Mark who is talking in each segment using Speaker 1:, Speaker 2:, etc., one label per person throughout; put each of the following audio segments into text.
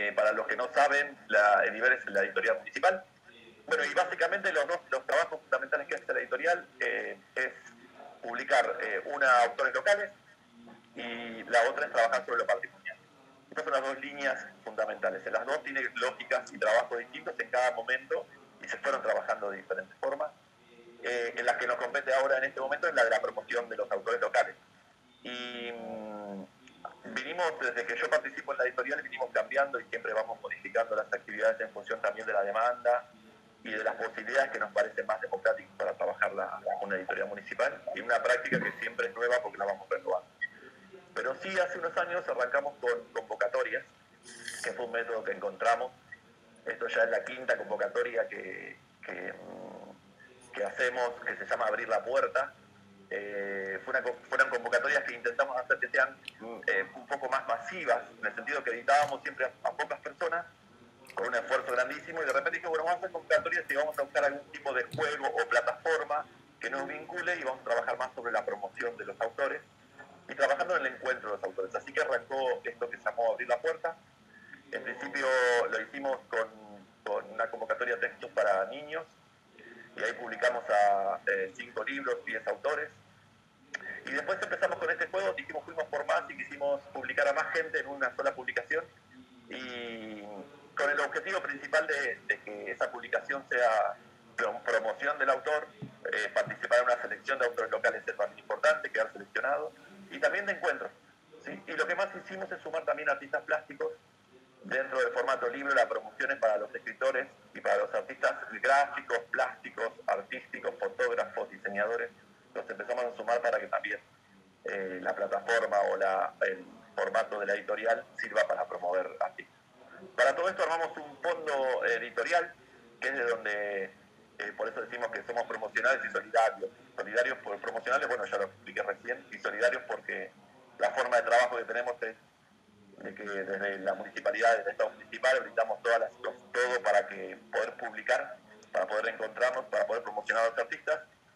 Speaker 1: Para los que no saben, Ediver es la editorial municipal. Bueno, y básicamente los trabajos fundamentales que hace la editorial es publicar autores locales y la otra es trabajar sobre lo patrimonial. Estas son las dos líneas fundamentales. En las dos tiene lógicas y trabajos distintos en cada momento y se fueron trabajando de diferentes formas. En las que nos compete ahora en este momento es la de la promoción de los autores locales. Y vinimos, desde que yo participo en la editorial, vinimos cambiando y siempre vamos modificando las actividades en función también de la demanda y de las posibilidades que nos parecen más democráticas para trabajar una editorial municipal, y una práctica que siempre es nueva porque la vamos renovando. Pero sí, hace unos años arrancamos con convocatorias, que fue un método que encontramos. Esto ya es la quinta convocatoria que hacemos, que se llama Abrir la Puerta. Fueron convocatorias que intentamos hacer que sean un poco más masivas, en el sentido que editábamos siempre a pocas personas, con un esfuerzo grandísimo, y de repente dije, bueno, vamos a hacer convocatorias y vamos a buscar algún tipo de juego o plataforma que nos vincule y vamos a trabajar más sobre la promoción de los autores y trabajando en el encuentro de los autores. Así que arrancó esto que se llamó Abrir la Puerta. En principio lo hicimos con una convocatoria de textos para niños, y ahí publicamos a 5 libros, 10 autores. Y después empezamos con este juego, dijimos, fuimos por más y quisimos publicar a más gente en una sola publicación, y con el objetivo principal de que esa publicación sea promoción del autor, participar en una selección de autores locales es más importante, quedar seleccionado, y también de encuentros, ¿sí? Y lo que más hicimos es sumar también artistas plásticos dentro del formato libro. Las promociones para los escritores y para los artistas gráficos, plásticos, artísticos, fotógrafos, diseñadores, los empezamos a sumar para que también la plataforma o el formato de la editorial sirva para promover artistas. Para todo esto armamos un fondo editorial, que es de donde, por eso decimos que somos promocionales y solidarios. Solidarios por promocionales, bueno, ya lo expliqué recién, y solidarios porque la forma de trabajo que tenemos es de que desde la municipalidad, desde el Estado municipal, brindamos todo para poder publicar, para poder encontrarnos, para poder promocionar a los artistas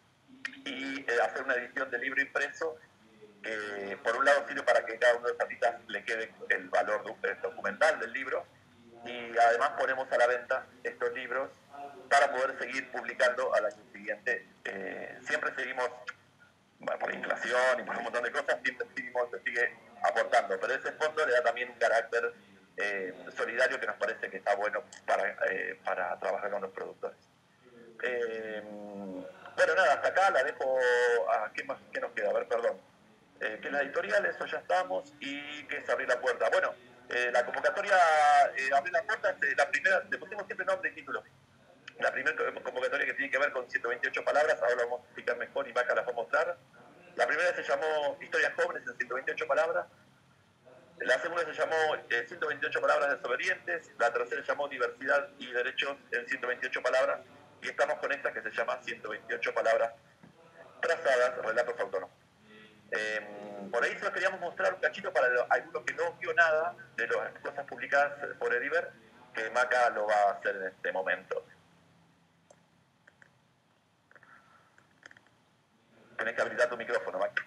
Speaker 1: y hacer una edición de libro impreso que por un lado sirve para que cada uno de los artistas le quede el valor documental del libro, y además ponemos a la venta estos libros para poder seguir publicando al año siguiente. Siempre seguimos, bueno, por inflación y por un montón de cosas, siempre se sigue aportando, pero ese fondo le da también un carácter solidario que nos parece que está bueno para trabajar con los productores. Bueno, nada, hasta acá la dejo. ¿Qué nos queda? A ver, perdón. Que es la editorial, eso ya estamos, y que es Abrir la Puerta. Bueno, la convocatoria Abrir la Puerta es la primera, le pusimos siempre nombre y título. La primera convocatoria que tiene que ver con 128 palabras, ahora lo vamos a explicar mejor y Maca las va a mostrar. La primera se llamó Historias Jóvenes en 128 palabras. La segunda se llamó 128 palabras desobedientes. La tercera se llamó Diversidad y Derechos en 128 palabras. Y estamos con esta que se llama 128 palabras trazadas, relatos autónomos. Por ahí se los queríamos mostrar un cachito para algunos que no vio nada de las cosas publicadas por Ediver, que Maca lo va a hacer en este momento. Tenés que habilitar tu micrófono, Maca.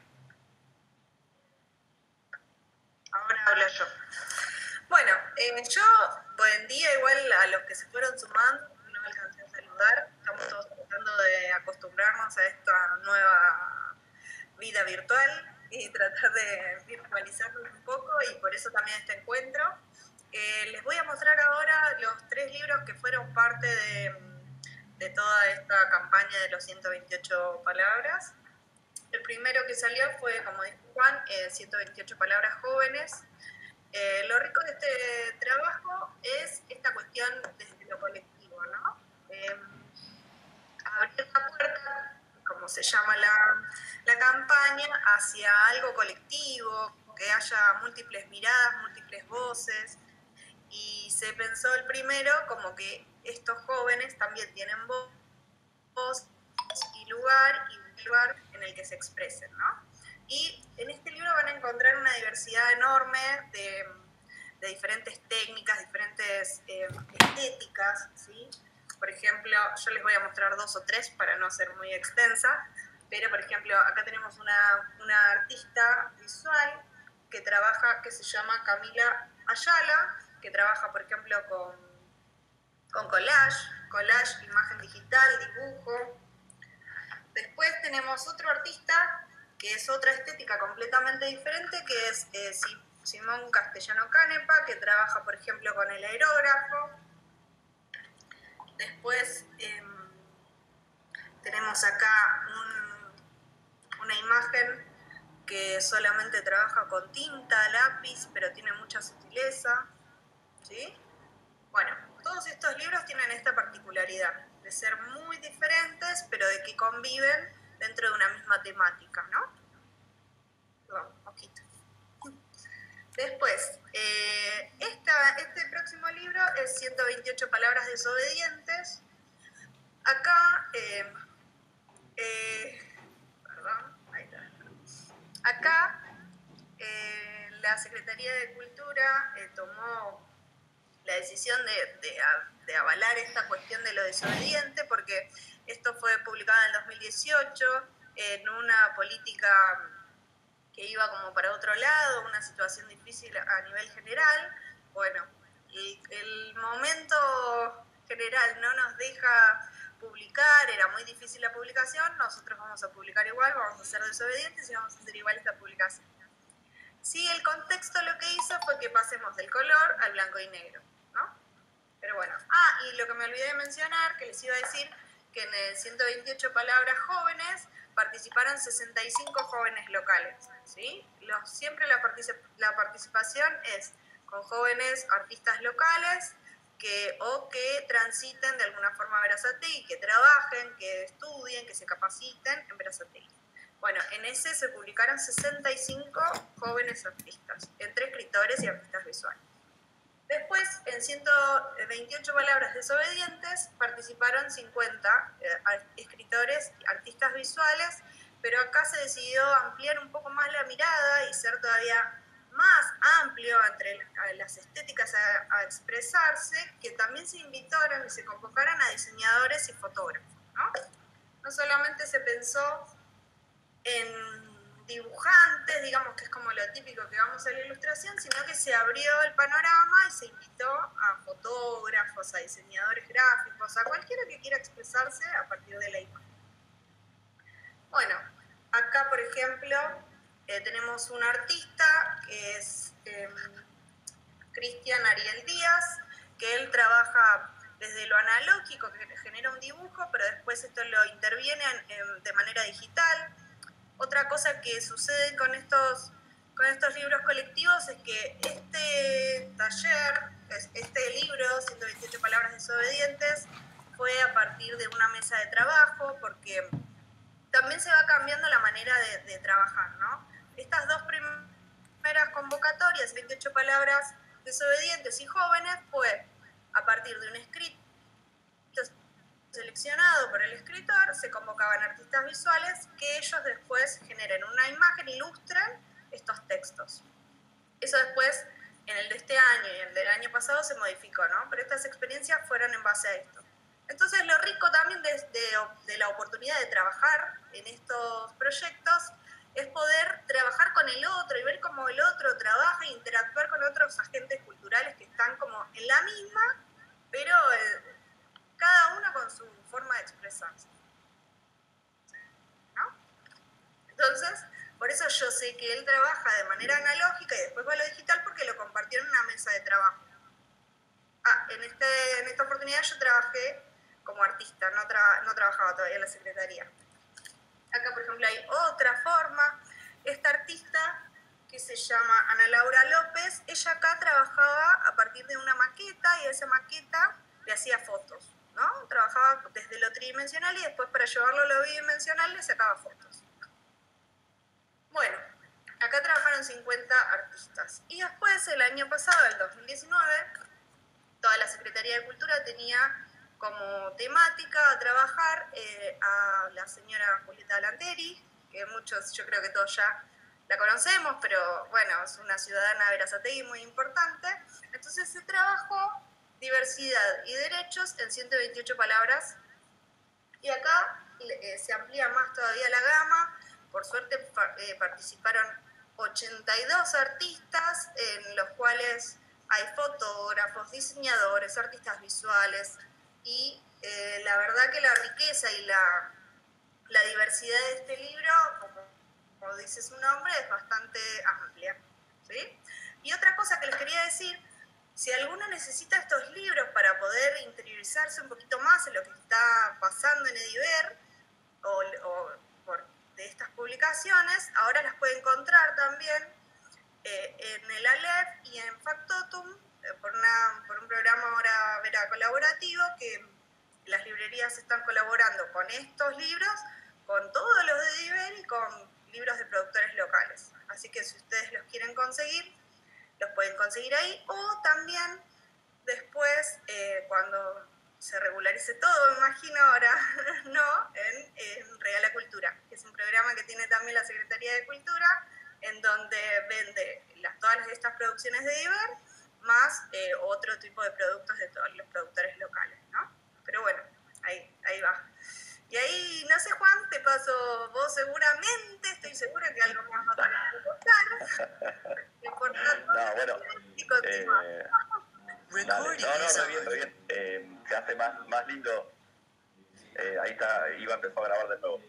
Speaker 2: Ahora hablo yo. Bueno, yo, buen día, igual a los que se fueron sumando, no me alcancé a saludar. Estamos todos tratando de acostumbrarnos a esta nueva vida virtual y tratar de virtualizarnos un poco, y por eso también este encuentro. Les voy a mostrar ahora los 3 libros que fueron parte de toda esta campaña de los 128 palabras. El primero que salió fue, como dijo Juan, 128 palabras jóvenes. Lo rico de este trabajo es esta cuestión desde lo colectivo, ¿no? Abrir la puerta, como se llama la campaña, hacia algo colectivo, que haya múltiples miradas, múltiples voces, y se pensó el primero como que estos jóvenes también tienen voz y lugar en el que se expresen, ¿no? Y en este libro van a encontrar una diversidad enorme de diferentes técnicas, diferentes estéticas, ¿sí? Por ejemplo, yo les voy a mostrar 2 o 3 para no ser muy extensa, pero por ejemplo, acá tenemos una artista visual que trabaja, que se llama Camila Ayala, que trabaja, por ejemplo, con collage, imagen digital, dibujo. Después tenemos otro artista que es otra estética completamente diferente, que es Simón Castellano Canepa, que trabaja, por ejemplo, con el aerógrafo. Después tenemos acá una imagen que solamente trabaja con tinta, lápiz, pero tiene mucha sutileza, ¿sí? Bueno, todos estos libros tienen esta particularidad de ser muy diferentes, pero de que conviven dentro de una misma temática, ¿no? Vamos, poquito. Después, este próximo libro es 128 palabras desobedientes. Acá, perdón, ahí está. Acá, la Secretaría de Cultura tomó la decisión de avalar esta cuestión de lo desobediente, porque esto fue publicado en el 2018 en una política que iba como para otro lado, una situación difícil a nivel general. Bueno, el momento general no nos deja publicar, era muy difícil la publicación, nosotros vamos a publicar igual, vamos a ser desobedientes y vamos a hacer igual esta publicación. Sí, el contexto lo que hizo fue que pasemos del color al blanco y negro, ¿no? Pero bueno, y lo que me olvidé de mencionar, que les iba a decir, que en el 128 palabras jóvenes participaron 65 jóvenes locales, ¿sí? Siempre la participación es con jóvenes artistas locales o que transiten de alguna forma a Berazategui, que trabajen, que estudien, que se capaciten en Berazategui. Bueno, en ese se publicaron 65 jóvenes artistas, entre escritores y artistas visuales. Después, en 128 palabras desobedientes, participaron 50 escritores y artistas visuales, pero acá se decidió ampliar un poco más la mirada y ser todavía más amplio entre las estéticas a expresarse, que también se invitaron y se convocaron a diseñadores y fotógrafos, ¿no? No solamente se pensó en dibujantes, digamos que es como lo típico que vamos a la ilustración, sino que se abrió el panorama y se invitó a fotógrafos, a diseñadores gráficos, a cualquiera que quiera expresarse a partir de la imagen. Bueno, acá por ejemplo tenemos un artista que es Cristian Ariel Díaz, que él trabaja desde lo analógico, que genera un dibujo, pero después esto lo interviene de manera digital. Otra cosa que sucede con estos libros colectivos es que este taller, este libro, 128 palabras desobedientes, fue a partir de una mesa de trabajo, porque también se va cambiando la manera de trabajar, ¿no? Estas dos primeras convocatorias, 28 palabras desobedientes y jóvenes, fue a partir de un escrito seleccionado por el escritor, se convocaban artistas visuales que ellos después generen una imagen, ilustren estos textos. Eso después, en el de este año y en el del año pasado, se modificó, ¿no? Pero estas experiencias fueron en base a esto. Entonces, lo rico también de la oportunidad de trabajar en estos proyectos es poder trabajar con el otro y ver cómo el otro trabaja e interactuar con otros agentes culturales que están como en la misma, pero cada uno con su forma de expresarse, ¿no? Entonces, por eso yo sé que él trabaja de manera analógica y después va a lo digital porque lo compartió en una mesa de trabajo. En esta oportunidad yo trabajé como artista, no trabajaba todavía en la secretaría. Acá, por ejemplo, hay otra forma. Esta artista, que se llama Ana Laura López, ella acá trabajaba a partir de una maqueta y a esa maqueta le hacía fotos, ¿no? Trabajaba desde lo tridimensional y después para llevarlo a lo bidimensional le sacaba fotos. Bueno, acá trabajaron 50 artistas. Y después, el año pasado, el 2019, toda la Secretaría de Cultura tenía como temática a trabajar a la señora Julieta Lanteri, que muchos, yo creo que todos ya la conocemos, pero bueno, es una ciudadana de Berazategui muy importante. Entonces se trabajó diversidad y derechos en 128 palabras. Y acá se amplía más todavía la gama. Por suerte participaron 82 artistas, en los cuales hay fotógrafos, diseñadores, artistas visuales y la verdad que la riqueza y la diversidad de este libro, como dice su nombre, es bastante amplia, ¿sí? Y otra cosa que les quería decir, si alguno necesita estos libros para poder interiorizarse un poquito más en lo que está pasando en Ediver o de estas publicaciones, ahora las puede encontrar también en el Aleph y en Factotum por un programa ahora Vera colaborativo que las librerías están colaborando con estos libros, con todos los de Ediver y con libros de productores locales. Así que si ustedes los quieren conseguir, los pueden conseguir ahí o también después, cuando se regularice todo, me imagino ahora, ¿no? En Regala Cultura, que es un programa que tiene también la Secretaría de Cultura, en donde vende todas estas producciones de Ediver, más otro tipo de productos de todos los productores locales, ¿no? Pero bueno, ahí va. Y ahí, no sé, Juan, te paso vos seguramente, estoy segura que algo más vas a contar.
Speaker 1: No, bueno,
Speaker 2: y continúa.
Speaker 1: re bien. Se hace más lindo. Ahí está, Iva empezó a grabar de nuevo.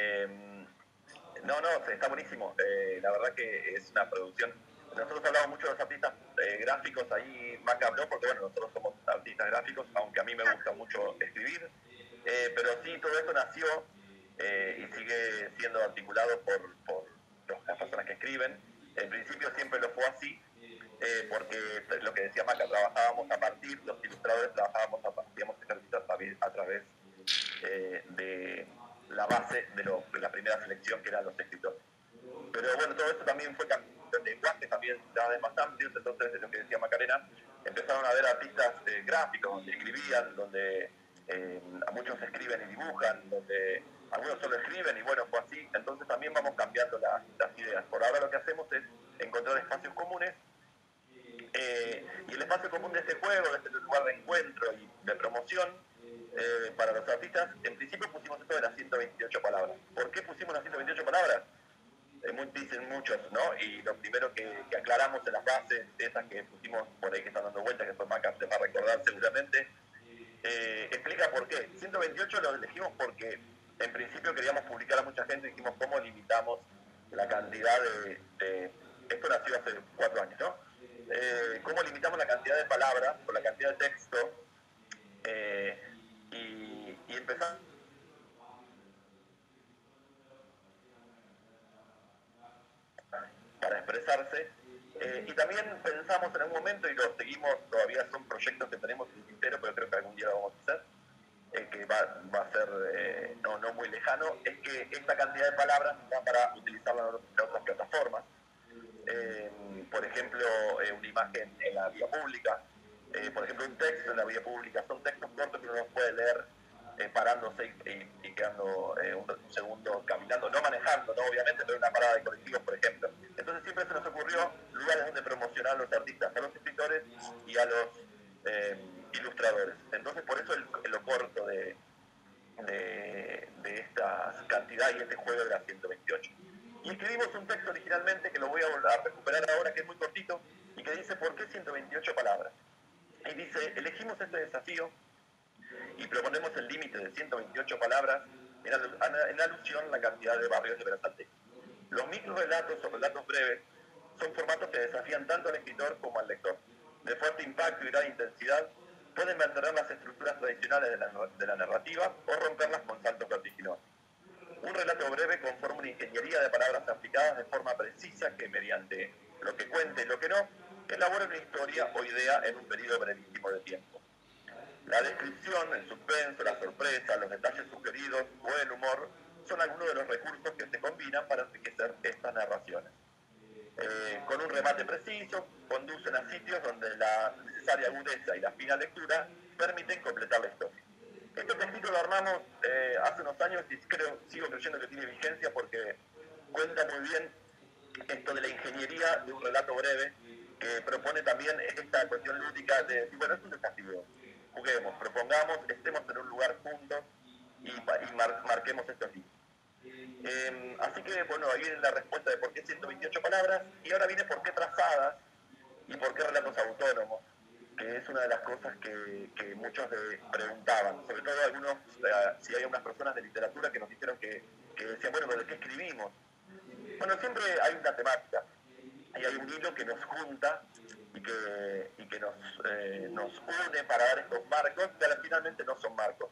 Speaker 1: Está buenísimo. La verdad que es una producción. Nosotros hablamos mucho de los artistas gráficos, ahí Maca habló, porque bueno, nosotros somos artistas gráficos, aunque a mí me gusta mucho escribir. Pero sí, todo esto nació y sigue siendo articulado por las personas que escriben. En principio siempre lo fue así, porque lo que decía Maca, trabajábamos a partir, los ilustradores trabajábamos, hacíamos ejercicios a través de la base de la primera selección, que eran los escritores. Pero bueno, todo esto también fue cambiando de lenguaje, también cada vez más amplios, entonces de lo que decía Macarena, empezaron a haber artistas gráficos donde escribían, donde a muchos escriben y dibujan, donde algunos solo escriben y bueno, fue así. Entonces también vamos cambiando las ideas. Por ahora lo que hacemos es encontrar espacios comunes y el espacio común de este juego, de este lugar de encuentro y de promoción para los artistas, en principio pusimos esto de las 128 palabras. ¿Por qué pusimos las 128 palabras? Dicen muchos, ¿no? Y lo primero que aclaramos en las bases, esas que pusimos por ahí que están dando vueltas, que fue Maca, te va a recordar seguramente, explica por qué. 128 lo elegimos porque en principio queríamos publicar a mucha gente y dijimos cómo limitamos la cantidad de esto nació hace 4 años, ¿no? Cómo limitamos la cantidad de palabras o la cantidad de texto y empezamos para expresarse. Y también pensamos en algún momento, y lo seguimos, todavía son proyectos que tenemos en el tintero, pero creo que algún día lo vamos a hacer, que va a ser no muy lejano, es que esta cantidad de palabras va para utilizarla en otras plataformas. Por ejemplo, una imagen en la vía pública, por ejemplo, un texto en la vía pública, son textos cortos que uno puede leer parándose y quedando un segundo caminando, no manejando, ¿no? Obviamente, pero una parada de colectivos, por ejemplo. Entonces siempre se nos ocurrió lugares donde promocionar a los artistas, a los escritores y a los ilustradores. Entonces por eso lo corto de esta cantidad y este juego de las 128. Y escribimos un texto originalmente que lo voy a recuperar ahora, que es muy cortito, y que dice ¿por qué 128 palabras? Y dice, elegimos este desafío y proponemos el límite de 128 palabras en alusión a la cantidad de barrios de Berazategui. Los microrelatos o relatos breves son formatos que desafían tanto al escritor como al lector. De fuerte impacto y gran intensidad, pueden mantener las estructuras tradicionales de la narrativa o romperlas con saltos vertiginosos. Un relato breve conforma una ingeniería de palabras aplicadas de forma precisa que, mediante lo que cuente y lo que no, elabora una historia o idea en un periodo brevísimo de tiempo. La descripción, el suspenso, la sorpresa, los detalles sugeridos o el humor son algunos de los recursos que se combinan para enriquecer estas narraciones. Con un remate preciso, conducen a sitios donde la necesaria agudeza y la fina lectura permiten completar la historia. Este textito lo armamos hace unos años y sigo creyendo que tiene vigencia porque cuenta muy bien esto de la ingeniería de un relato breve que propone también esta cuestión lúdica de decir, bueno, es un desafío, juguemos, propongamos, estemos en un lugar juntos y marquemos estos límites. Así que, bueno, ahí viene la respuesta de por qué 128 palabras y ahora viene por qué trazadas. ¿Y por qué relatos autónomos? Que es una de las cosas que muchos preguntaban, sobre todo algunos, si hay unas personas de literatura que nos dijeron que decían, bueno, ¿pero de qué escribimos? Bueno, siempre hay una temática, y hay un hilo que nos junta y que nos une para dar estos marcos, que finalmente no son marcos.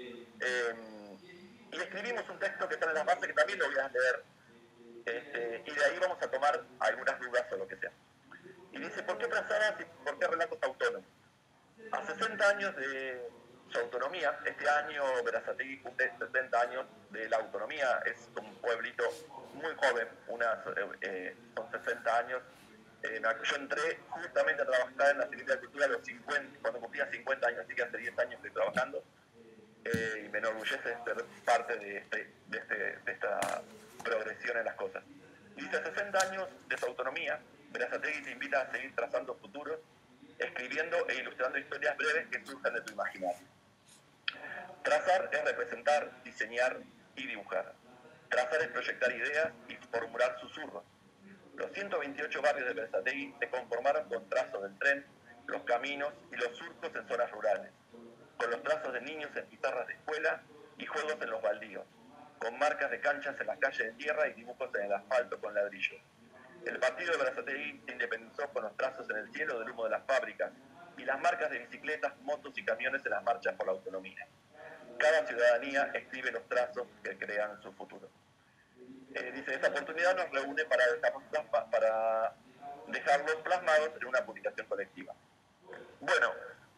Speaker 1: Y escribimos un texto que está en las bases, que también lo voy a leer, y de ahí vamos a tomar algunas dudas o lo que sea. Y dice, ¿por qué prazadas y por qué relatos autónomos? A 60 años de su autonomía, este año Berazategui cumple 70 años de la autonomía, es un pueblito muy joven, son 60 años. Yo entré justamente a trabajar en la Secretaría de Cultura a los 50, cuando cumplía 50 años, así que hace 10 años estoy trabajando, y me enorgullece ser parte de esta progresión en las cosas. Y dice, 60 años de su autonomía, Berazategui te invita a seguir trazando futuros, escribiendo e ilustrando historias breves que surjan de tu imaginario. Trazar es representar, diseñar y dibujar. Trazar es proyectar ideas y formular susurros. Los 128 barrios de Berazategui se conformaron con trazos del tren, los caminos y los surcos en zonas rurales, con los trazos de niños en pizarras de escuela y juegos en los baldíos, con marcas de canchas en las calles de tierra y dibujos en el asfalto con ladrillos. El partido de Berazategui se independizó con los trazos en el cielo del humo de las fábricas y las marcas de bicicletas, motos y camiones en las marchas por la autonomía. Cada ciudadanía escribe los trazos que crean su futuro. Dice, esta oportunidad nos reúne para dejarlos plasmados en una publicación colectiva. Bueno,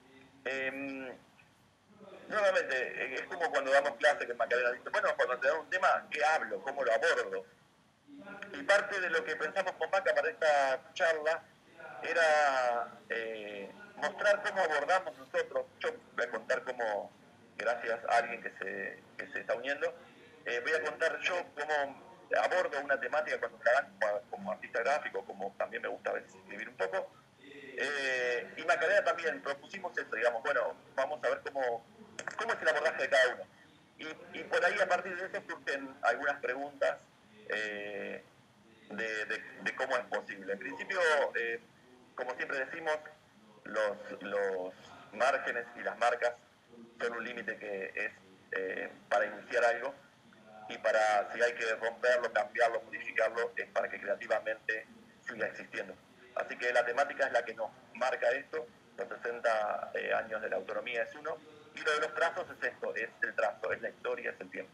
Speaker 1: nuevamente, es como cuando damos clase que Macarena dice, bueno, cuando te dan un tema, ¿qué hablo? ¿Cómo lo abordo? Y parte de lo que pensamos con Maca para esta charla era mostrar cómo abordamos nosotros. Yo voy a contar cómo, gracias a alguien que se está uniendo, voy a contar yo cómo abordo una temática cuando trabajo como artista gráfico, como también me gusta a veces escribir un poco. Y Macarena también propusimos eso, digamos, bueno, vamos a ver cómo es el abordaje de cada uno. Y por ahí, a partir de eso, surgen algunas preguntas de cómo es posible. En principio, como siempre decimos, los márgenes y las marcas son un límite que es para iniciar algo, y para, si hay que romperlo, cambiarlo, modificarlo, es para que creativamente siga existiendo. Así que la temática es la que nos marca esto, los 60 años de la autonomía es uno, y lo de los trazos es esto, es el trazo, es la historia, es el tiempo.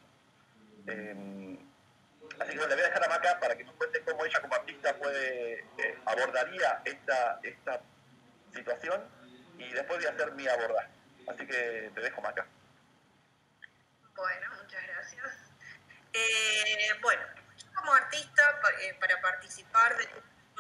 Speaker 1: Así que bueno, le voy a dejar a Maca para que nos cuente cómo ella como artista abordaría esta situación, y después voy a hacer mi abordaje. Así que te dejo, Maca.
Speaker 2: Bueno, muchas gracias. Bueno, yo como artista, para participar de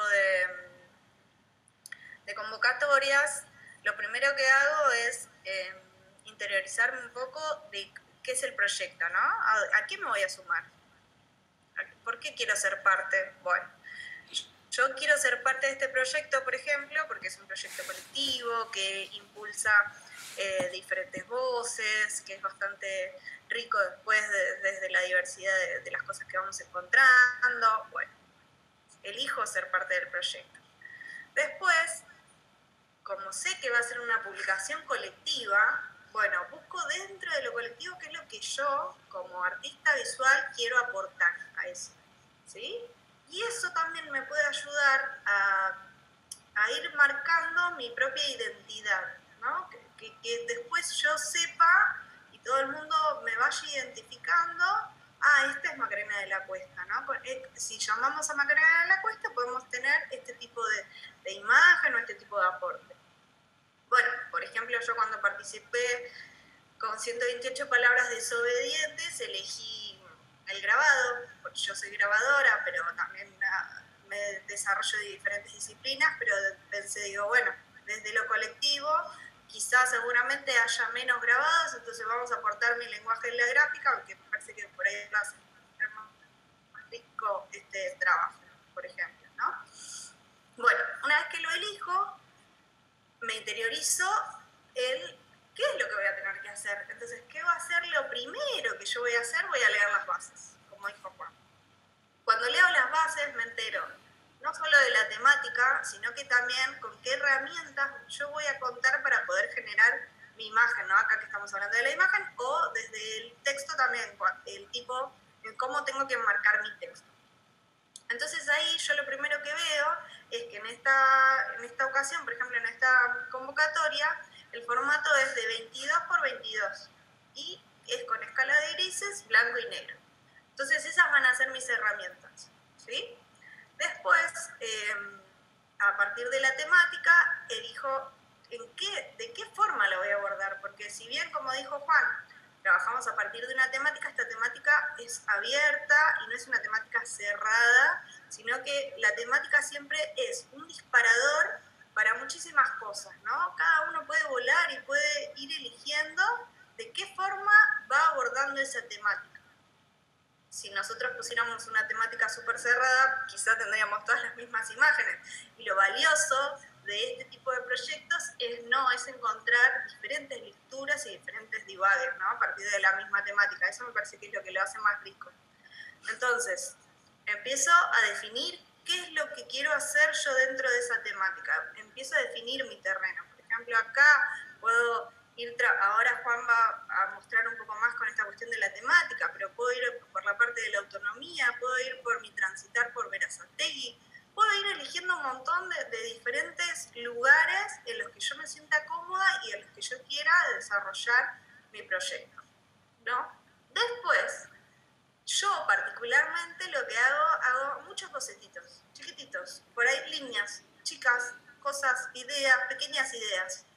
Speaker 2: convocatorias, lo primero que hago es interiorizarme un poco de qué es el proyecto, ¿no? ¿A qué me voy a sumar? ¿Por qué quiero ser parte? Bueno, yo quiero ser parte de este proyecto, por ejemplo, porque es un proyecto colectivo que impulsa diferentes voces, que es bastante rico después desde la diversidad de las cosas que vamos encontrando. Bueno, elijo ser parte del proyecto. Después, como sé que va a ser una publicación colectiva, bueno, busco dentro de lo colectivo qué es lo que yo, como artista visual, quiero aportar a eso, ¿sí? Y eso también me puede ayudar a ir marcando mi propia identidad, ¿no? Que después yo sepa y todo el mundo me vaya identificando, esta es Macarena de la Cuesta, ¿no? Si llamamos a Macarena de la Cuesta podemos tener este tipo de imagen o este tipo de aporte. Bueno, por ejemplo, yo cuando participé con 128 palabras desobedientes elegí el grabado, porque yo soy grabadora, pero también me desarrollo de diferentes disciplinas, pero pensé, digo, bueno, desde lo colectivo quizás seguramente haya menos grabados, entonces vamos a aportar mi lenguaje en la gráfica, porque me parece que por ahí va a ser más rico este trabajo, por ejemplo, ¿no? Bueno, una vez que lo elijo, me interiorizo el qué es lo que voy a tener que hacer. Entonces, ¿qué va a ser lo primero que yo voy a hacer? Voy a leer las bases, como dijo Juan. Cuando leo las bases me entero, no solo de la temática, sino que también con qué herramientas yo voy a contar para poder generar mi imagen, ¿no? Acá que estamos hablando de la imagen, o desde el texto también, el tipo, en cómo tengo que enmarcar mi texto. Entonces ahí yo lo primero que veo es que en esta ocasión, por ejemplo, en esta convocatoria, el formato es de 22 por 22 y es con escala de grises, blanco y negro. Entonces esas van a ser mis herramientas, ¿sí? Después, a partir de la temática, elijo de qué forma la voy a abordar, porque si bien, como dijo Juan, trabajamos a partir de una temática, esta temática es abierta y no es una temática cerrada, sino que la temática siempre es un disparador para muchísimas cosas, ¿no? Cada uno puede volar y puede ir eligiendo de qué forma va abordando esa temática. Si nosotros pusiéramos una temática súper cerrada, quizá tendríamos todas las mismas imágenes. Y lo valioso de este tipo de proyectos es encontrar diferentes lecturas y diferentes divagues, ¿no? A partir de la misma temática. Eso me parece que es lo que lo hace más rico. Entonces, empiezo a definir qué es lo que quiero hacer yo dentro de esa temática. Empiezo a definir mi terreno. Por ejemplo, acá puedo ahora Juan va a mostrar un poco más con esta cuestión de la temática, pero puedo ir por la parte de la autonomía, puedo ir por mi transitar por Berazategui, puedo ir eligiendo un montón de diferentes lugares en los que yo me sienta cómoda y en los que yo quiera desarrollar mi proyecto, ¿no? Después, yo particularmente lo que hago muchos bocetitos, chiquititos, por ahí líneas, chicas, cosas, ideas, pequeñas ideas.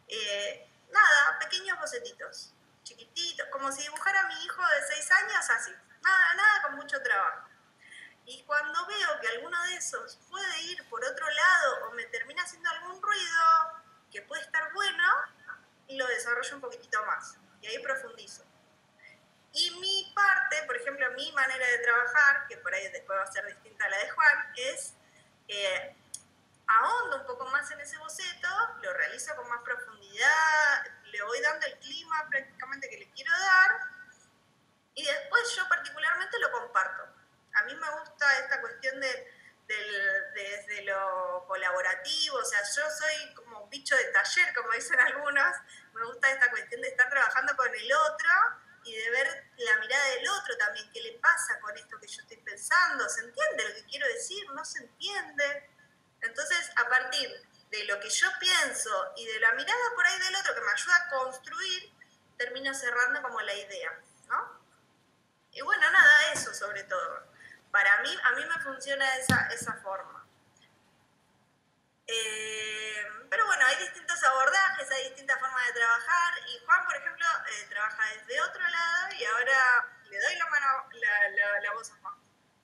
Speaker 2: Nada, pequeños bocetitos, chiquititos, como si dibujara a mi hijo de 6 años, así. Nada con mucho trabajo. Y cuando veo que alguno de esos puede ir por otro lado o me termina haciendo algún ruido que puede estar bueno, lo desarrollo un poquitito más. Y ahí profundizo. Y mi parte, por ejemplo, mi manera de trabajar, que por ahí después va a ser distinta a la de Juan, es ahondo un poco más en ese boceto, lo realizo con más profundidad, le voy dando el clima prácticamente que le quiero dar y después yo particularmente lo comparto. A mí me gusta esta cuestión desde lo colaborativo, o sea, yo soy como un bicho de taller, como dicen algunos, me gusta esta cuestión de estar trabajando con el otro y de ver la mirada del otro también, qué le pasa con esto que yo estoy pensando, ¿se entiende lo que quiero decir? ¿No se entiende? Entonces, a partir de lo que yo pienso y de la mirada por ahí del otro que me ayuda a construir, termino cerrando como la idea, ¿no? Y bueno, nada, eso sobre todo. Para mí, a mí me funciona esa forma. Pero bueno, hay distintos abordajes, hay distintas formas de trabajar y Juan, por ejemplo, trabaja desde otro lado y ahora le doy la voz a Juan.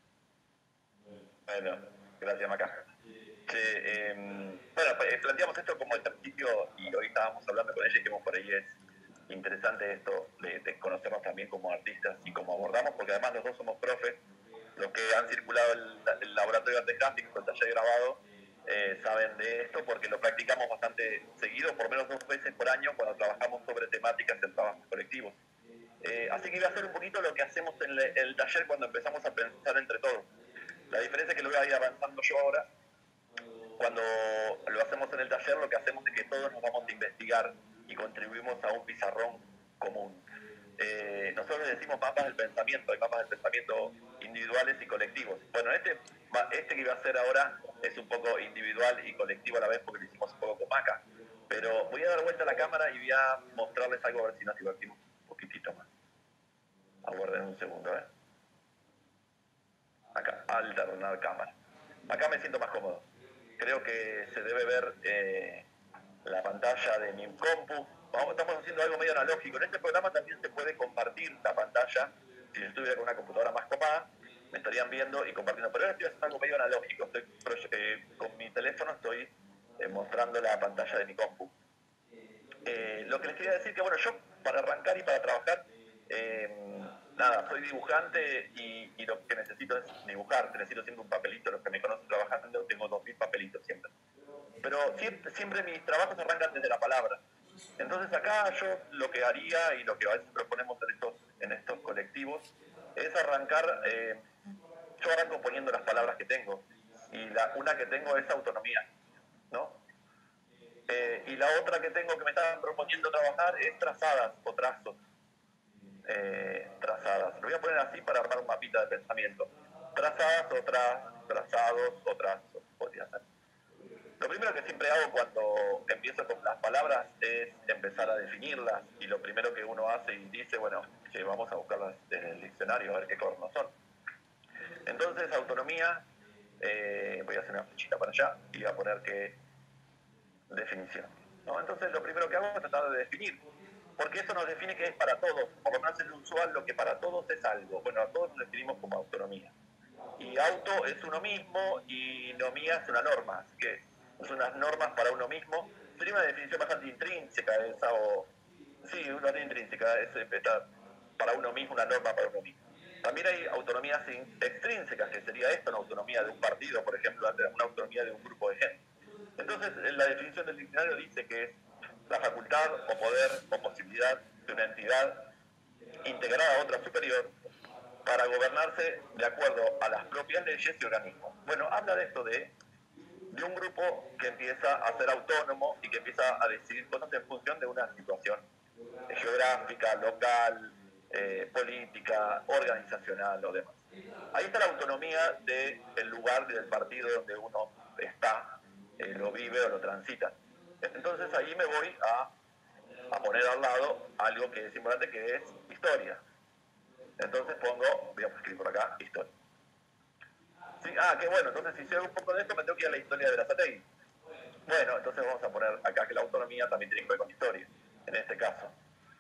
Speaker 1: Bueno, gracias Maca. Bueno, planteamos esto como ejercicio y hoy estábamos hablando con ella y que por ahí es interesante esto de conocernos también como artistas y como abordamos, porque además los dos somos profes, los que han circulado el laboratorio de artes gráficas, el taller grabado, saben de esto porque lo practicamos bastante seguido, por menos 2 veces por año cuando trabajamos sobre temáticas en trabajos colectivos. Así que iba a hacer un poquito lo que hacemos en el taller cuando empezamos a pensar entre todos. La diferencia es que lo voy a ir avanzando yo ahora. Cuando lo hacemos en el taller, lo que hacemos es que todos nos vamos a investigar y contribuimos a un pizarrón común. Nosotros le decimos mapas del pensamiento, hay mapas del pensamiento individuales y colectivos. Bueno, este que iba a hacer ahora es un poco individual y colectivo a la vez porque lo hicimos un poco con Maca. Pero voy a dar vuelta a la cámara y voy a mostrarles algo a ver si nos divertimos un poquitito más. Aguarden un segundo, ¿eh? Acá, alternar cámara. Acá me siento más cómodo. Creo que se debe ver la pantalla de mi compu. Estamos haciendo algo medio analógico. En este programa también se puede compartir la pantalla. Si yo estuviera con una computadora más copada, me estarían viendo y compartiendo. Pero ahora estoy haciendo algo medio analógico. Con mi teléfono estoy mostrando la pantalla de mi compu. Lo que les quería decir que, bueno, yo para arrancar y para trabajar, nada, soy dibujante y lo que necesito es dibujar. Necesito siempre un papelito. Los que me conocen trabajando, tengo 2000 papelitos siempre. Pero siempre mis trabajos arrancan desde la palabra. Entonces acá yo lo que haría y lo que a veces proponemos en estos colectivos es arrancar, yo arranco poniendo las palabras que tengo. Y una que tengo es autonomía, ¿no? Y la otra que tengo que me estaban proponiendo trabajar es trazadas o trazos. Trazadas. Lo voy a poner así para armar un mapita de pensamiento. Trazadas o trazados o trazos, podría ser. Lo primero que siempre hago cuando empiezo con las palabras es empezar a definirlas, y lo primero que uno hace y dice, bueno, che, vamos a buscarlas en el diccionario a ver qué cornos son. Entonces, autonomía, voy a hacer una flechita para allá y voy a poner que definición, ¿no? Entonces, lo primero que hago es tratar de definir, porque eso nos define que es para todos, por lo menos en lo usual, lo que para todos es algo. Bueno, a todos nos definimos como autonomía. Y auto es uno mismo y nomía es una norma, así que son unas normas para uno mismo. Sería una definición bastante intrínseca esa, o sí, una intrínseca, es para uno mismo, una norma para uno mismo. También hay autonomías extrínsecas, que sería esto, una autonomía de un partido, por ejemplo, una autonomía de un grupo de gente. Entonces, la definición del diccionario dice que es la facultad o poder o posibilidad de una entidad integrada a otra superior para gobernarse de acuerdo a las propias leyes y organismos. Bueno, habla de esto de un grupo que empieza a ser autónomo y que empieza a decidir cosas en función de una situación geográfica, local, política, organizacional o demás. Ahí está la autonomía del lugar, del partido donde uno está, lo vive o lo transita. Entonces ahí me voy a poner al lado algo que es importante, que es historia. Entonces voy a escribir por acá, historia. Sí, qué bueno, entonces si sé un poco de esto me tengo que ir a la historia de Berazategui. Bueno, entonces vamos a poner acá que la autonomía también tiene que ver con historia, en este caso.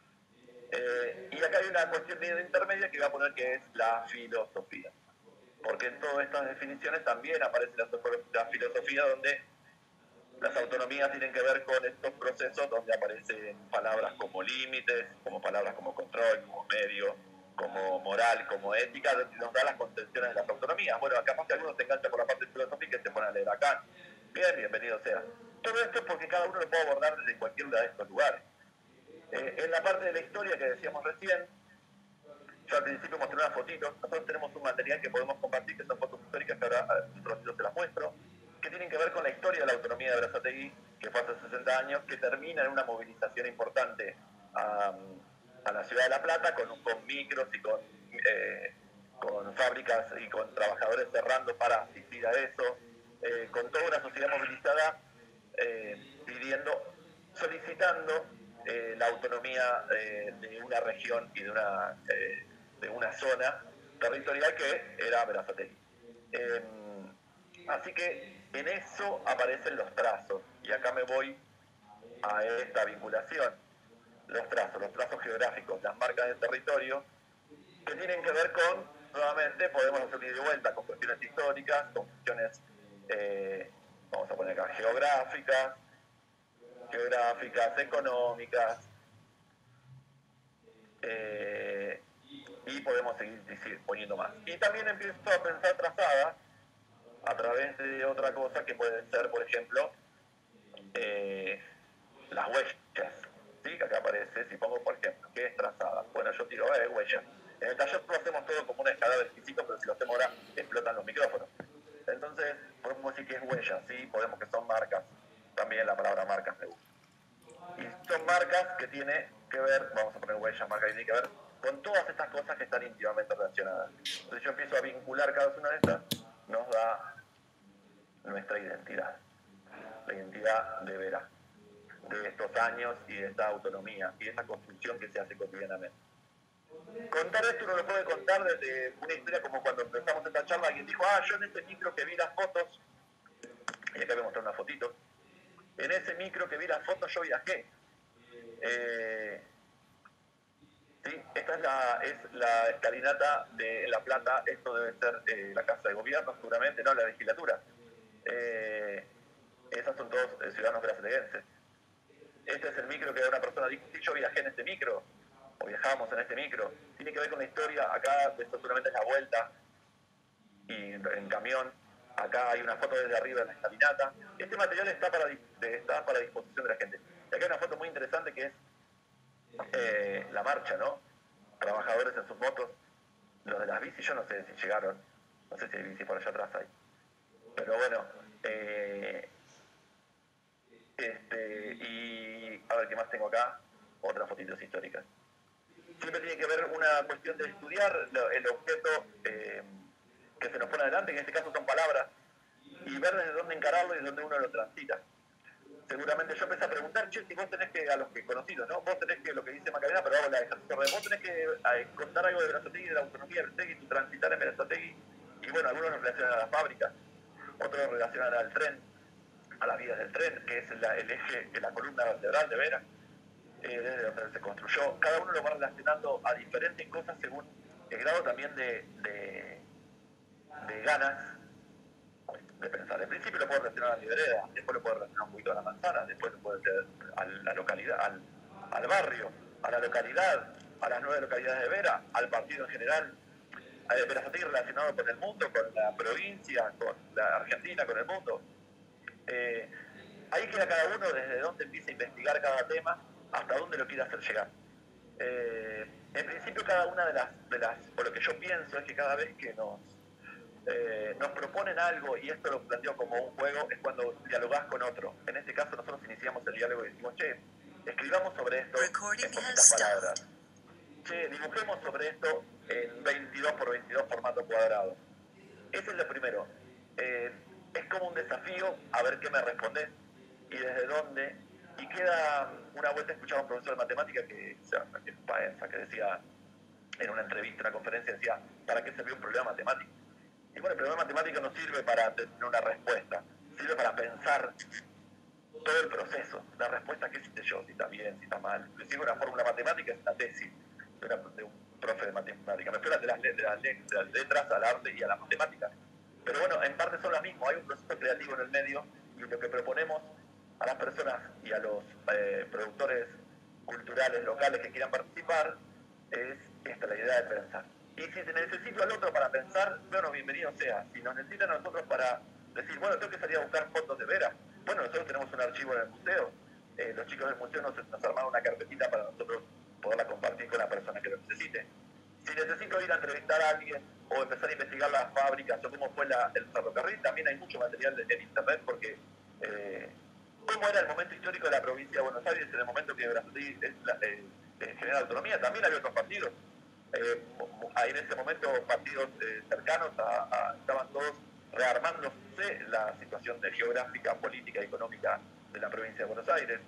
Speaker 1: Y acá hay una cuestión intermedia que voy a poner que es la filosofía. Porque en todas estas definiciones también aparece la filosofía, donde las autonomías tienen que ver con estos procesos donde aparecen palabras como límites, como palabras como control, como medio, como moral, como ética, donde nos da las contenciones de las autonomías. Bueno, capaz que algunos se enganchan por la parte filosófica y se ponen a leer acá. Bien, bienvenido sea. Todo esto es porque cada uno lo puede abordar desde cualquier uno de estos lugares. En la parte de la historia que decíamos recién, yo al principio mostré unas fotitos. Nosotros tenemos un material que podemos compartir, que son fotos históricas, que ahora un ratito se las muestro, que tienen que ver con la historia de la autonomía de Berazategui, que fue hace 60 años, que termina en una movilización importante a la ciudad de La Plata, con micros y con fábricas y con trabajadores cerrando para asistir a eso, con toda una sociedad movilizada pidiendo, solicitando la autonomía de una región y de una zona territorial que era Berazategui. Así que en eso aparecen los trazos, y acá me voy a esta vinculación. Los trazos geográficos, las marcas de territorio, que tienen que ver con, nuevamente, podemos hacer ida y vuelta con cuestiones históricas, con cuestiones, vamos a poner acá, geográficas, económicas, y podemos seguir poniendo más. Y también empiezo a pensar trazadas a través de otra cosa que pueden ser, por ejemplo, las huellas. ¿Sí? Que acá aparece, si pongo, por ejemplo, ¿qué es trazada? Bueno, yo tiro huellas. En el taller lo hacemos todo como un escalado exquisito, pero si lo hacemos ahora explotan los micrófonos. Entonces, podemos decir que es huella, ¿sí? Podemos que son marcas. También la palabra marcas me gusta. Y son marcas que tienen que ver, vamos a poner huellas, marcas que tienen que ver con todas estas cosas que están íntimamente relacionadas. Entonces yo empiezo a vincular cada una de estas, nos da nuestra identidad, la identidad de Vera, de estos años y de esta autonomía y de esta construcción que se hace cotidianamente. Contar esto uno lo puede contar desde una historia como cuando empezamos esta charla, alguien dijo, yo en ese micro que vi las fotos, y acá voy a mostrar una fotito, en ese micro que vi las fotos yo viajé. ¿Sí? Esta es la escalinata de La Plata, esto debe ser la Casa de Gobierno, seguramente, no, la legislatura. Esas son todos ciudadanos brasileños. Este es el micro que una persona dijo, sí, yo viajé en este micro, o viajamos en este micro. Tiene que ver con la historia, acá esto seguramente es la vuelta, y en camión, acá hay una foto desde arriba de la escalinata. Este material está para disposición de la gente. Y acá hay una foto muy interesante que es la marcha, ¿no? Trabajadores en sus motos, los de las bicis, yo no sé si llegaron, no sé si hay bicis por allá atrás ahí. Pero bueno, y a ver qué más tengo acá, otras fotitos históricas. Siempre tiene que ver una cuestión de estudiar el objeto que se nos pone adelante, que en este caso son palabras, y ver desde dónde encararlo y desde dónde uno lo transita. Seguramente yo empecé a preguntar, che, si vos tenés que, a los que conocidos, ¿no? Vos tenés que, lo que dice Macarena, pero hago la ejercicio, vos tenés que contar algo de Berazategui, de la autonomía de Berazategui, tu transitar en Berazategui, y bueno, algunos lo relacionan a las fábricas, otros lo relacionan al tren, a las vías del tren, que es el eje, la columna vertebral de Vera, desde donde se construyó. Cada uno lo va relacionando a diferentes cosas según el grado también de ganas de pensar. En principio lo puedo relacionar a la vereda, después lo puedo relacionar un poquito a la manzana, después lo puedo hacer a la localidad, al barrio, a la localidad, a las 9 localidades de Vera, al partido en general. Berazategui relacionado con el mundo, con la provincia, con la Argentina, con el mundo. Ahí queda cada uno desde dónde empieza a investigar cada tema hasta dónde lo quiere hacer llegar. En principio cada una de las, o lo que yo pienso es que cada vez que nos proponen algo, y esto lo planteo como un juego, es cuando dialogás con otro. En este caso nosotros iniciamos el diálogo y decimos, che, escribamos sobre esto en poquitas palabras. Che, dibujemos sobre esto en 22 por 22 formato cuadrado. Ese es lo primero. Es como un desafío a ver qué me respondés y desde dónde. Y queda una vuelta, escuchaba a un profesor de matemática que decía en una entrevista, una conferencia, decía, ¿para qué sirvió un problema matemático? Y bueno, el problema matemático no sirve para tener una respuesta, sirve para pensar todo el proceso. La respuesta, qué sé yo, si está bien, si está mal. Inclusive una fórmula matemática es una tesis de un profe de matemática. Me refiero de las letras al arte y a la matemática. Pero bueno, en parte son las mismas. Hay un proceso creativo en el medio y lo que proponemos a las personas y a los productores culturales locales que quieran participar es la idea de pensar. Y si se necesito al otro para pensar, bueno, bienvenido sea. Si nos necesitan a nosotros para decir, bueno, tengo que salir a buscar fotos de Vera, bueno, nosotros tenemos un archivo en el museo. Los chicos del museo nos armaron una carpetita para nosotros poderla compartir con la persona que lo necesite. Si necesito ir a entrevistar a alguien o empezar a investigar las fábricas o cómo fue el ferrocarril, también hay mucho material en internet porque cómo era el momento histórico de la provincia de Buenos Aires en el momento que Berazategui genera autonomía. También había otros partidos. En ese momento partidos cercanos estaban todos rearmándose la situación geográfica, política y económica de la provincia de Buenos Aires.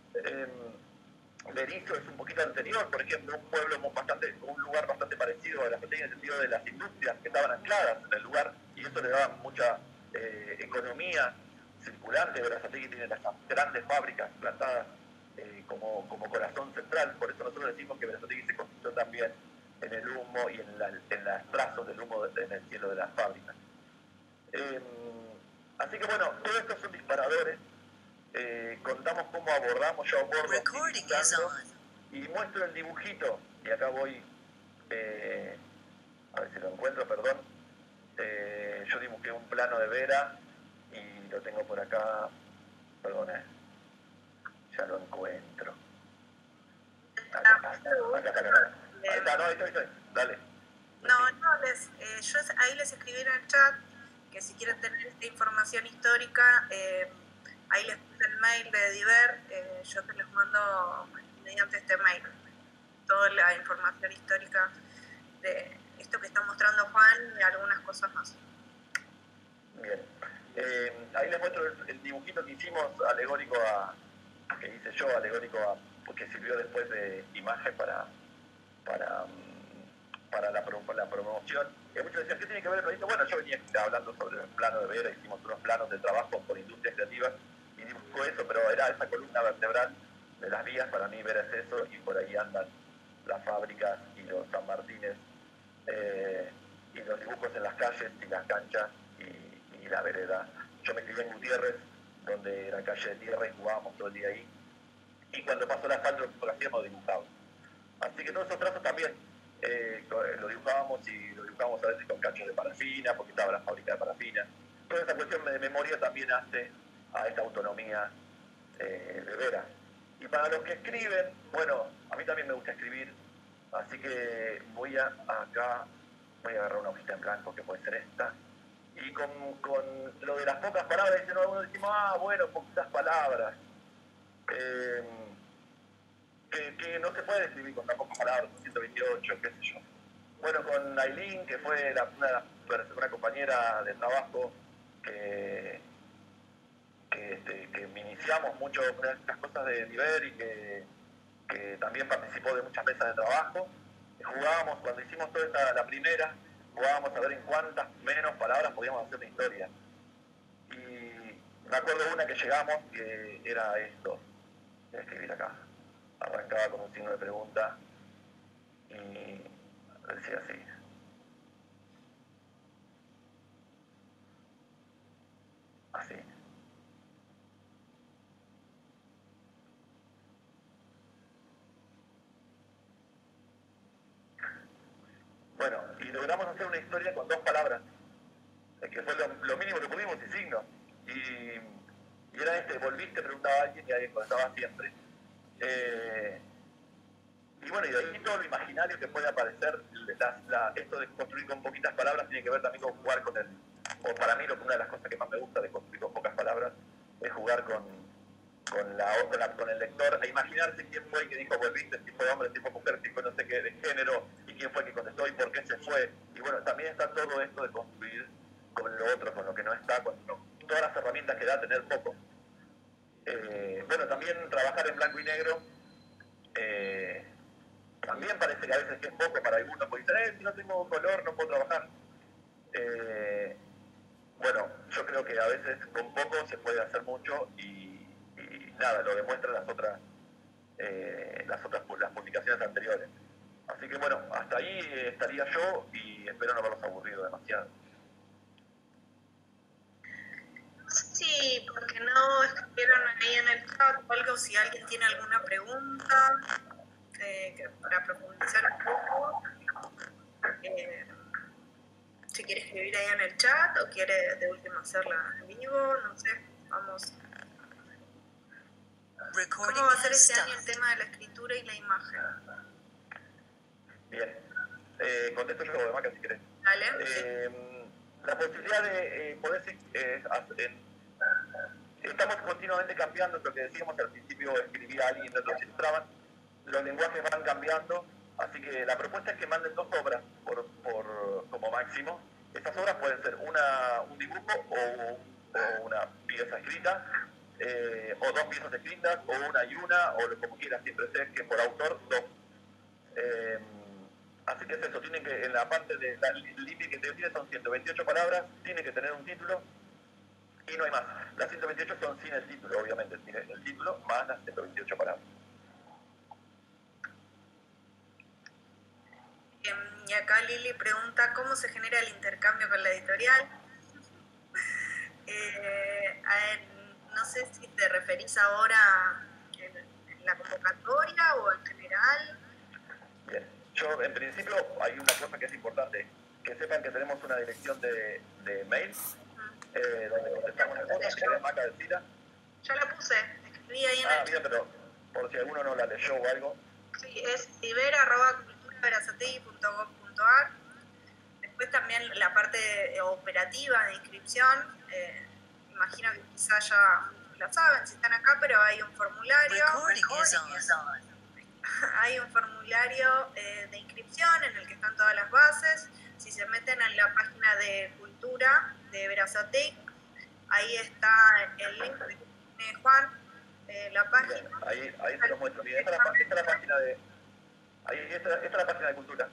Speaker 1: Berizo es un poquito anterior, por ejemplo, un lugar bastante parecido a Berazategui en el sentido de las industrias que estaban ancladas en el lugar y eso le daba mucha economía circulante. Berazategui tiene las grandes fábricas plantadas como corazón central, por eso nosotros decimos que Berazategui se construyó también en el humo y en los trazos del humo en el cielo de las fábricas. Así que bueno, todos estos son disparadores. Contamos cómo abordamos, yo abordo y muestro el dibujito, y acá voy, a ver si lo encuentro, perdón. Yo dibujé un plano de Vera y lo tengo por acá, perdón, ya lo encuentro. Acá está. Ahí está, no, ahí estoy, dale.
Speaker 2: Yo ahí les escribí en el chat que si quieren tener esta información histórica, ahí les puse el mail de Diver, yo te les mando mediante este mail toda la información histórica de esto que está mostrando Juan y algunas cosas más.
Speaker 1: Bien. Ahí les muestro el dibujito que hicimos alegórico que hice yo, porque sirvió después de imagen para la promoción. Y muchos decían, ¿qué tiene que ver el proyecto? Bueno, yo venía hablando sobre el plano de Vera, hicimos unos planos de trabajo por industrias creativas y dibujó eso, pero era esa columna vertebral de las vías. Para mí Vera es eso, y por ahí andan las fábricas y los San Martínez, y los dibujos en las calles y las canchas y la vereda. Yo me crié en Gutiérrez, donde era calle de tierra y jugábamos todo el día ahí. Y cuando pasó el asfalto, lo hacíamos dibujado. Así que todos esos trazos también lo dibujábamos a veces con cachos de parafina, porque estaba la fábrica de parafina. Toda esa cuestión de memoria también hace a esta autonomía de Vera. Y para los que escriben, bueno, a mí también me gusta escribir, así que voy a agarrar una hojita en blanco, que puede ser esta, Y con lo de las pocas palabras, dice, no, decimos, bueno, poquitas palabras. Que no se puede escribir con tan pocas palabras, 128, qué sé yo. Bueno, con Aileen, que fue una compañera de trabajo que me iniciamos mucho con estas cosas de nivel y que también participó de muchas mesas de trabajo. Jugábamos, cuando hicimos toda la primera, jugábamos a ver en cuántas menos palabras podíamos hacer una historia. Y me acuerdo una que llegamos que era esto, voy a escribir acá. Arrancaba con un signo de pregunta y decía así. Así. Bueno, y logramos hacer una historia con 2 palabras, que fue lo mínimo que pudimos y signo. Y era volviste, preguntaba a alguien y alguien contestaba siempre. Y bueno, y de ahí todo lo imaginario que puede aparecer, esto de construir con poquitas palabras tiene que ver también con jugar con o para mí una de las cosas que más me gusta de construir con pocas palabras es jugar con el lector, e imaginarse quién fue el que dijo volviste, si fue hombre, si fue mujer, si fue no sé qué de género, y quién fue el que contestó y por qué se fue. Y bueno, también está todo esto de construir con lo otro, con lo que no está, con todas las herramientas que da tener poco. Bueno, también trabajar en blanco y negro, también parece que a veces que es poco para algunos, porque dicen, si no tengo color no puedo trabajar. Bueno, yo creo que a veces con poco se puede hacer mucho y nada, lo demuestran las publicaciones anteriores. Así que bueno, hasta ahí estaría yo y espero no haberlos aburrido demasiado.
Speaker 2: Sí, porque no escribieron ahí en el chat o algo, si alguien tiene alguna pregunta para profundizar un poco. Si quiere escribir ahí en el chat o quiere de último hacerla en vivo, no sé, vamos. ¿Cómo va a ser este año el tema de la escritura y la imagen?
Speaker 1: Bien, contesto yo, Maca, si querés.
Speaker 2: Dale.
Speaker 1: La posibilidad de poder estamos continuamente cambiando, lo que decíamos al principio, escribía alguien, otros ilustraban, los lenguajes van cambiando, así que la propuesta es que manden 2 obras como máximo. Estas obras pueden ser un dibujo o una pieza escrita, o 2 piezas escritas, o una y una, o como quiera, siempre sé que por autor 2. Así que es eso, tienen que, en la parte del límite que te tiene son 128 palabras, tiene que tener un título y no hay más. Las 128 son sin el título, obviamente, sin el título más las 128 palabras.
Speaker 2: Y acá Lili pregunta cómo se genera el intercambio con la editorial. No sé si te referís ahora en la convocatoria o en general.
Speaker 1: Bien, yo en principio hay una cosa que es importante, que sepan que tenemos una dirección de mail, donde contestamos las cosas, que es Maca de Cira.
Speaker 2: Ya la puse, escribí ahí en el
Speaker 1: bien, pero por si alguno no la leyó o algo.
Speaker 2: Sí, es ibera@culturaverazategui.gov.ar. Después también la parte operativa de inscripción, imagino que quizás ya la saben si están acá, pero hay un formulario. Hay un formulario de inscripción en el que están todas las bases. Si se meten en la página de Cultura de Verazategui, ahí está el link de Juan, la página.
Speaker 1: Bien, ahí se los muestro. Bien, esta es la página de... esta es la página de Cultura.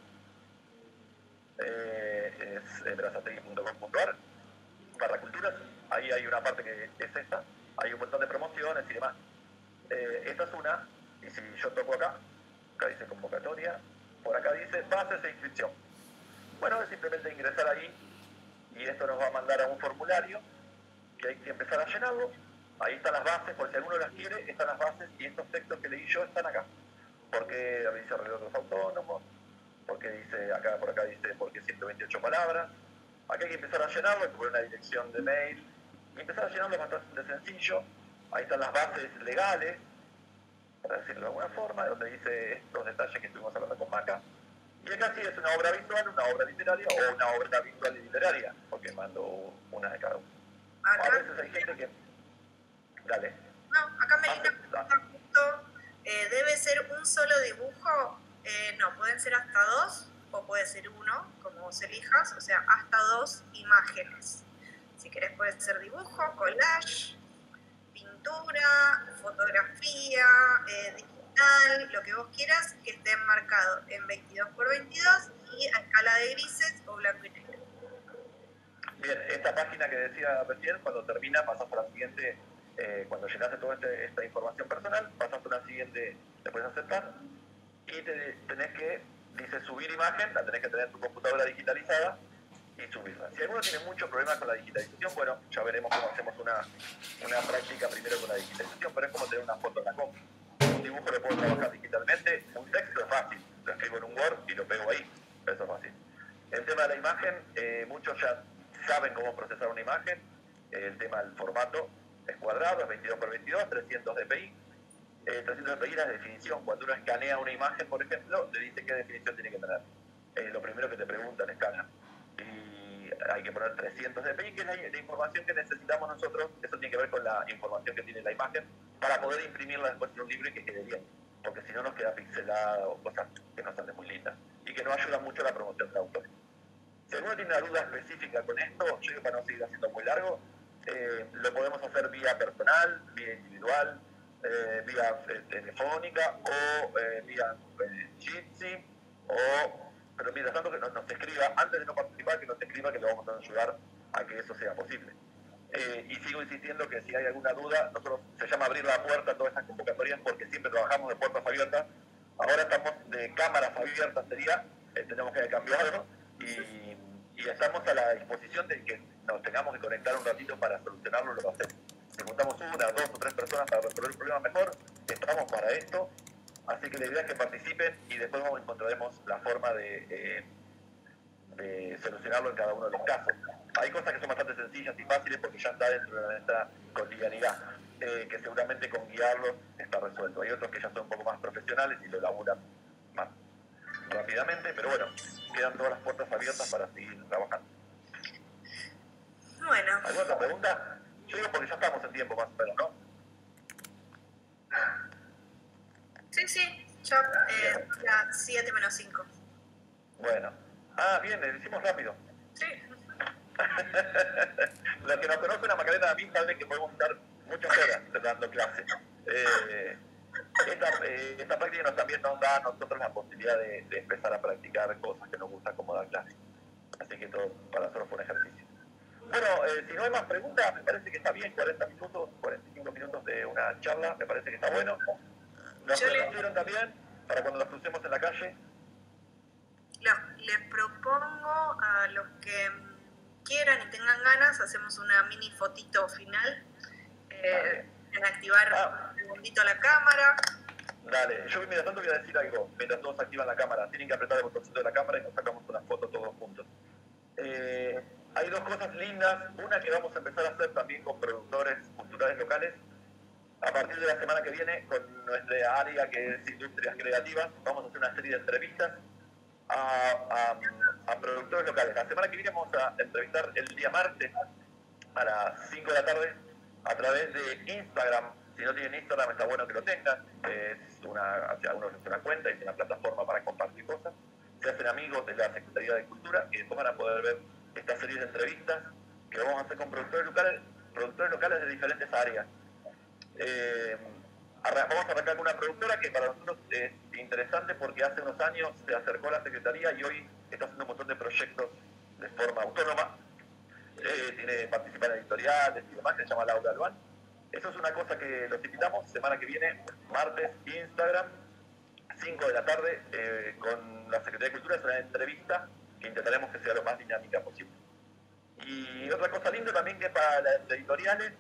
Speaker 1: Es verazategui.com.ar/culturas. Ahí hay una parte que es esta. Hay un montón de promociones y demás. Esta es una, y si yo toco acá dice convocatoria, por acá dice bases de inscripción. Bueno, es simplemente ingresar ahí y esto nos va a mandar a un formulario que hay que empezar a llenarlo. Ahí están las bases, por si alguno las quiere, están las bases y estos textos que leí yo están acá. Porque dice alrededor de los autónomos, porque dice acá, por acá dice porque 128 palabras. Aquí hay que empezar a llenarlo, hay que poner una dirección de mail y empezar a llenarlo es bastante sencillo. Ahí están las bases legales, para decirlo de alguna forma, donde dice estos detalles que estuvimos hablando con Maca. Y acá sí es una obra visual, una obra literaria o una obra visual y literaria, que mando una de cada uno.
Speaker 2: Acá,
Speaker 1: A veces hay gente que... Dale.
Speaker 2: no, acá Melina está justo, ¿debe ser un solo dibujo? No, pueden ser hasta 2 o puede ser uno, como vos elijas, o sea, hasta 2 imágenes. Si querés puede ser dibujo, collage, pintura, fotografía, digital, lo que vos quieras, que esté enmarcado en 22×22 y a escala de grises o blanco y negro.
Speaker 1: Bien, esta página que decía recién, cuando termina pasas a la siguiente, cuando llenaste toda esta información personal, pasas a una siguiente, le puedes aceptar y tenés que, dice subir imagen, la tenés que tener en tu computadora digitalizada y subirla. Si alguno tiene muchos problemas con la digitalización, bueno, ya veremos cómo hacemos una práctica primero con la digitalización, pero es como tener una foto en la compu. Un dibujo lo puedo trabajar digitalmente, un texto es fácil, lo escribo en un Word y lo pego ahí, eso es fácil. El tema de la imagen, muchos ya saben cómo procesar una imagen, el tema del formato es cuadrado, es 22×22, 300 dpi. 300 dpi es la definición. Cuando uno escanea una imagen, por ejemplo, le dice qué definición tiene que tener. Lo primero que te pregunta el escáner. Y hay que poner 300 dpi, que es la información que necesitamos nosotros. Eso tiene que ver con la información que tiene la imagen para poder imprimirla después en un libro y que quede bien. Porque si no nos queda pixelada o cosas que no salen muy lindas. Y que no ayudan mucho a la promoción del autor. Si alguno tiene una duda específica con esto, yo digo para no seguir haciendo muy largo, lo podemos hacer vía personal, vía individual, vía telefónica o vía Jitsi, pero mientras tanto que nos escriba, antes de no participar, que nos escriba, que le vamos a ayudar a que eso sea posible. Y sigo insistiendo que si hay alguna duda, nosotros se llama abrir la puerta a todas estas convocatorias porque siempre trabajamos de puertas abiertas. Ahora estamos de cámaras abiertas, tenemos que cambiarlo y estamos a la disposición de que nos tengamos que conectar un ratito para solucionarlo, lo hacemos. Si juntamos una, 2 o 3 personas para resolver el problema mejor, estamos para esto. Así que la idea es que participen y después encontraremos la forma de solucionarlo en cada uno de los casos. Hay cosas que son bastante sencillas y fáciles porque ya está dentro de nuestra cotidianidad, que seguramente con guiarlos está resuelto. Hay otros que ya son un poco más profesionales y lo laburan más rápidamente, pero bueno, quedan todas las puertas abiertas para seguir trabajando.
Speaker 2: Bueno.
Speaker 1: ¿Alguna otra pregunta? Yo digo porque ya estamos en tiempo más o menos, ¿no?
Speaker 2: Sí, ya las 7:05.
Speaker 1: Bueno. Bien, le hicimos rápido.
Speaker 2: Sí.
Speaker 1: Los que nos conocen a Macarena y a mí saben que podemos estar muchas horas dando clases. Esta práctica también nos da a nosotros la posibilidad de empezar a practicar cosas que nos gustan como dar clases. Así que todo para nosotros fue un ejercicio. Bueno, si no hay más preguntas, me parece que está bien, 40 minutos, 45 minutos de una charla, me parece que está bueno. ¿Nos conocieron también para cuando nos crucemos en la calle?
Speaker 2: Les propongo a los que quieran y tengan ganas, hacemos una mini fotito final, en activar un segundito la cámara.
Speaker 1: Dale, yo mientras tanto voy a decir algo, mientras todos activan la cámara, tienen que apretar el botoncito de la cámara y nos sacamos una foto todos juntos. Hay dos cosas lindas, una que vamos a empezar a hacer también con productores culturales locales. A partir de la semana que viene, con nuestra área que es Industrias Creativas, vamos a hacer una serie de entrevistas a productores locales. La semana que viene vamos a entrevistar el día martes a las 5 de la tarde a través de Instagram. Si no tienen Instagram está bueno que lo tengan. Hacia uno una cuenta y es una plataforma para compartir cosas. Se hacen amigos de la Secretaría de Cultura y después van a poder ver esta serie de entrevistas que vamos a hacer con productores locales de diferentes áreas. Vamos a arrancar con una productora que para nosotros es interesante porque hace unos años se acercó a la Secretaría y hoy está haciendo un montón de proyectos de forma autónoma. Tiene participación en editoriales y demás, que se llama Laura Albán. Eso es una cosa que los invitamos, semana que viene, martes, Instagram, 5 de la tarde, con la Secretaría de Cultura, es una entrevista que intentaremos que sea lo más dinámica posible. Y otra cosa linda también que para las editoriales,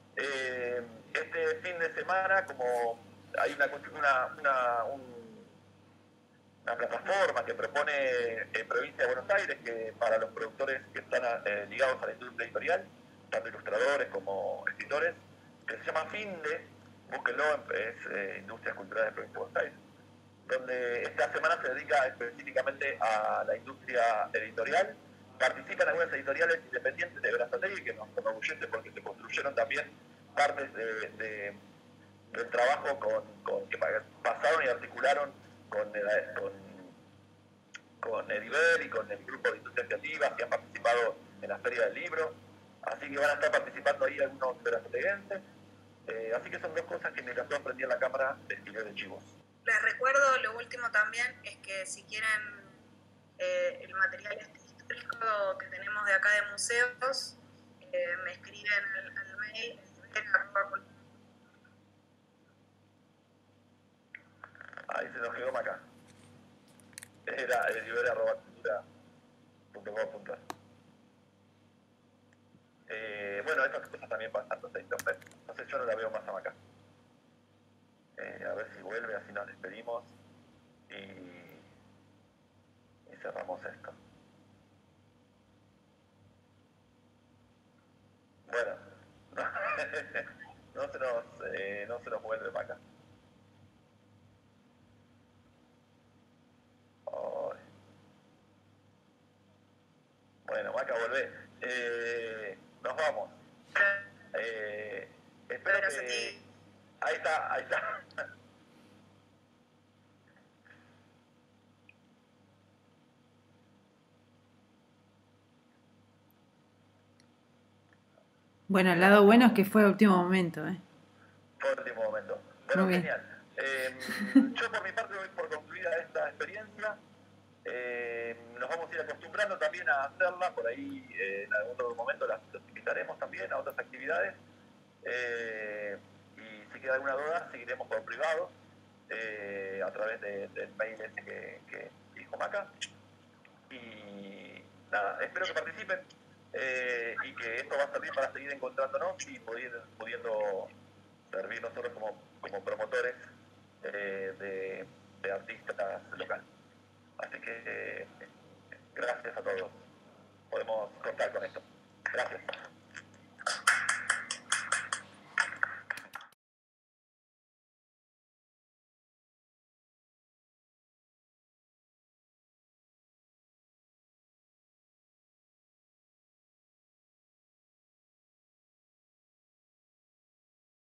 Speaker 1: este fin de semana, como hay una plataforma que propone Provincia de Buenos Aires, que para los productores que están ligados a la industria editorial, tanto ilustradores como escritores, que se llama FINDE, búsquenlo, es Industrias Culturales de Provincia de Buenos Aires, donde esta semana se dedica específicamente a la industria editorial participan algunas editoriales independientes de Berazategui, que nos enorgullece porque se construyeron también partes del trabajo que pasaron y articularon con Ediver y con el grupo de Industria Creativa, que han participado en la Feria del Libro. Así que van a estar participando ahí algunos berazateguenses. Así que son dos cosas que mientras yo aprendí en la cámara les tiré de chivos.
Speaker 2: Les recuerdo, lo último también, es que si quieren el material histórico que tenemos de acá de museos, me escriben al mail
Speaker 1: Ahí se nos quedó Maca. Era ediver@cultura.com.ar. Bueno, estas cosas también pasan en internet. Entonces yo no la veo más a Maca. A ver si vuelve, así nos despedimos y cerramos esto. Bueno, no se nos vuelve Maca. Bueno, Maca, volvé. Nos vamos. Espero que... Ahí está.
Speaker 3: Bueno, el lado bueno es que fue a último momento,
Speaker 1: Fue a último momento. Bueno,
Speaker 3: muy
Speaker 1: genial. Yo por mi parte doy por concluida esta experiencia. Nos vamos a ir acostumbrando también a hacerla, por ahí en algún otro momento los invitaremos también a otras actividades. Y si queda alguna duda, seguiremos por privado, a través del mail ese que dijo Maca. Y nada, espero que participen y que esto va a servir para seguir encontrándonos y pudiendo servir nosotros como promotores de artistas locales. Así que gracias a todos. Podemos contar con esto. Gracias.